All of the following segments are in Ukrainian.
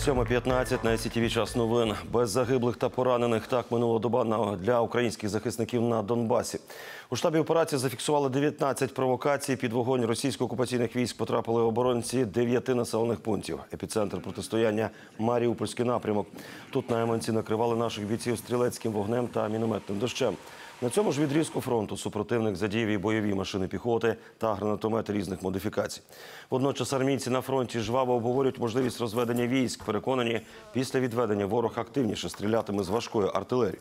7:15 на СІТВ «Час новин». Без загиблих та поранених. Так минула доба для українських захисників на Донбасі. У штабі операції зафіксували 19 провокацій. Під вогонь російсько-окупаційних військ потрапили оборонці 9 населених пунктів. Епіцентр протистояння – Маріупольський напрямок. Тут найманці накривали наших бійців стрілецьким вогнем та мінометним дощем. На цьому ж відрізку фронту супротивник задіяв і бойові машини піхоти та гранатомети різних модифікацій. Водночас армійці на фронті жваво обговорюють можливість розведення військ. Переконані, після відведення ворог активніше стрілятиме з важкої артилерії.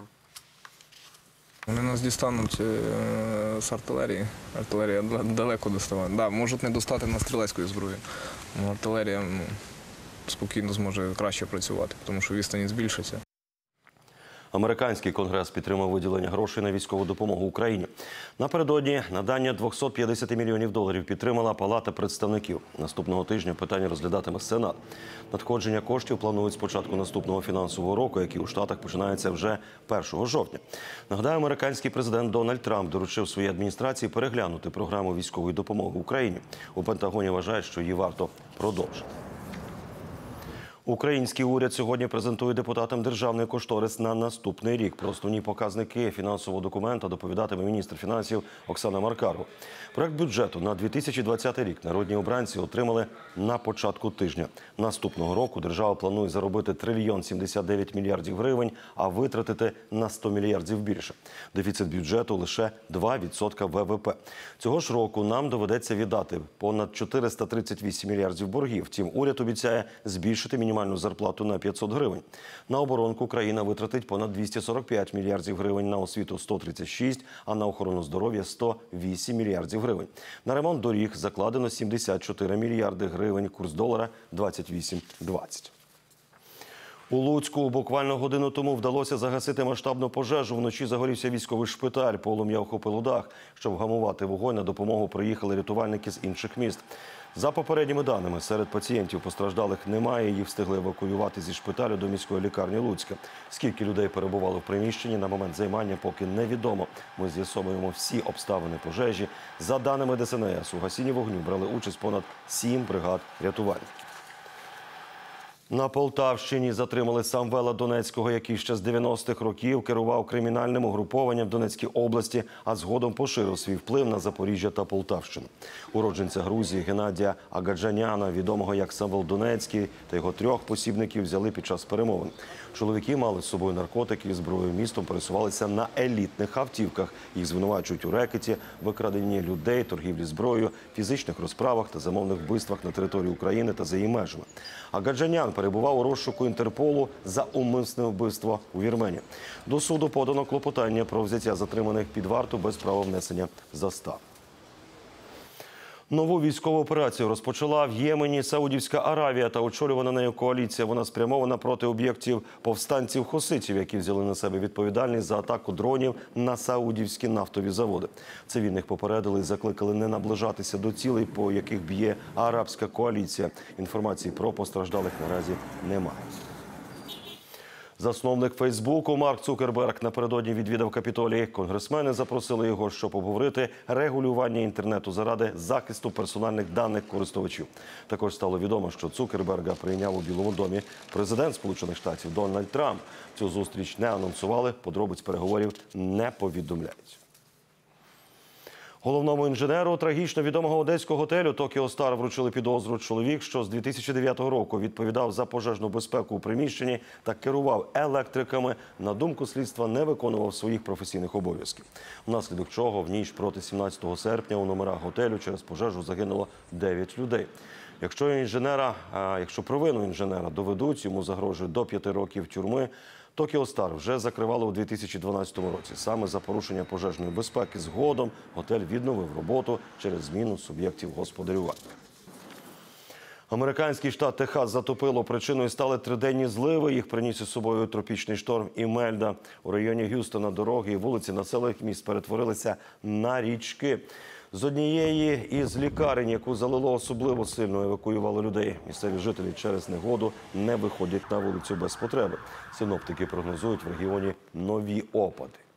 Вони нас дістануть з артилерії. Артилерія далеко доставає. Да, можуть не достати на стрілецької зброї. Артилерія спокійно зможе краще працювати, тому що відстані збільшиться. Американський конгрес підтримав виділення грошей на військову допомогу Україні. Напередодні надання $250 мільйонів підтримала Палата представників. Наступного тижня питання розглядатиме Сенат. Надходження коштів планують з початку наступного фінансового року, який у Штатах починається вже 1 жовтня. Нагадаю, американський президент Дональд Трамп доручив своїй адміністрації переглянути програму військової допомоги Україні. У Пентагоні вважають, що її варто продовжити. Український уряд сьогодні презентує депутатам державний кошторис на наступний рік. Про основні показники фінансового документа доповідатиме міністр фінансів Оксана Маркарова. Проект бюджету на 2020 рік народні обранці отримали на початку тижня. Наступного року держава планує заробити 1 079 мільярдів гривень, а витратити на 100 мільярдів більше. Дефіцит бюджету лише 2% ВВП. Цього ж року нам доведеться віддати понад 438 мільярдів боргів. Втім, уряд обіцяє збільшити мінімальну зарплату на 500 гривень. На оборонку країна витратить понад 245 мільярдів гривень, на освіту – 136, а на охорону здоров'я – 108 мільярдів гривень. На ремонт доріг закладено 74 мільярди гривень, курс долара – 28,20. У Луцьку буквально годину тому вдалося загасити масштабну пожежу. Вночі загорівся військовий шпиталь, полум'я охопило дах. Щоб вгамувати вогонь, на допомогу приїхали рятувальники з інших міст. За попередніми даними, серед пацієнтів постраждалих немає, їх встигли евакуювати зі шпиталю до міської лікарні Луцька. Скільки людей перебувало в приміщенні на момент займання, поки невідомо. Ми з'ясовуємо всі обставини пожежі. За даними ДСНС, у гасінні вогню брали участь понад 7 бригад рятувальників. На Полтавщині затримали Самвела Донецького, який ще з 90-х років керував кримінальним угрупованням в Донецькій області, а згодом поширив свій вплив на Запоріжжя та Полтавщину. Уродженця Грузії Геннадія Агаджаняна, відомого як Самвел Донецький, та його 3 посібників взяли під час перемовин. Чоловіки мали з собою наркотики і зброю. Містом пересувалися на елітних автівках. Їх звинувачують у рекеті, викраденні людей, торгівлі зброєю, фізичних розправах та замовних вбивствах на території України та за її межами. Агаджанян перебував у розшуку Інтерполу за умисне вбивство у Вірменії. До суду подано клопотання про взяття затриманих під варту без права внесення застави. Нову військову операцію розпочала в Ємені Саудівська Аравія та очолювана нею коаліція. Вона спрямована проти об'єктів повстанців-хуситів, які взяли на себе відповідальність за атаку дронів на саудівські нафтові заводи. Цивільних попередили і закликали не наближатися до цілей, по яких б'є арабська коаліція. Інформації про постраждалих наразі немає. Засновник Фейсбуку Марк Цукерберг напередодні відвідав Капітолій. Конгресмени запросили його, щоб обговорити регулювання інтернету заради захисту персональних даних користувачів. Також стало відомо, що Цукерберга прийняв у Білому домі президент Сполучених Штатів Дональд Трамп. Цю зустріч не анонсували, подробиць переговорів не повідомляють. Головному інженеру трагічно відомого одеського готелю «Токіо Стар» вручили підозру. Чоловік, що з 2009 року відповідав за пожежну безпеку у приміщенні та керував електриками, на думку слідства, не виконував своїх професійних обов'язків. Внаслідок чого в ніч проти 17 серпня у номерах готелю через пожежу загинуло 9 людей. Якщо провину інженера доведуть, йому загрожує до 5 років тюрми. «Токіо Стар» вже закривали у 2012 році. Саме за порушення пожежної безпеки згодом готель відновив роботу через зміну суб'єктів господарювання. Американський штат Техас затопило. Причиною стали 3-денні зливи. Їх приніс із собою тропічний шторм Імельда. У районі Г'юстона дороги і вулиці населених міст перетворилися на річки. З однієї із лікарень, яку залило особливо сильно, евакуювали людей. Місцеві жителі через негоду не виходять на вулицю без потреби. Синоптики прогнозують в регіоні нові опади.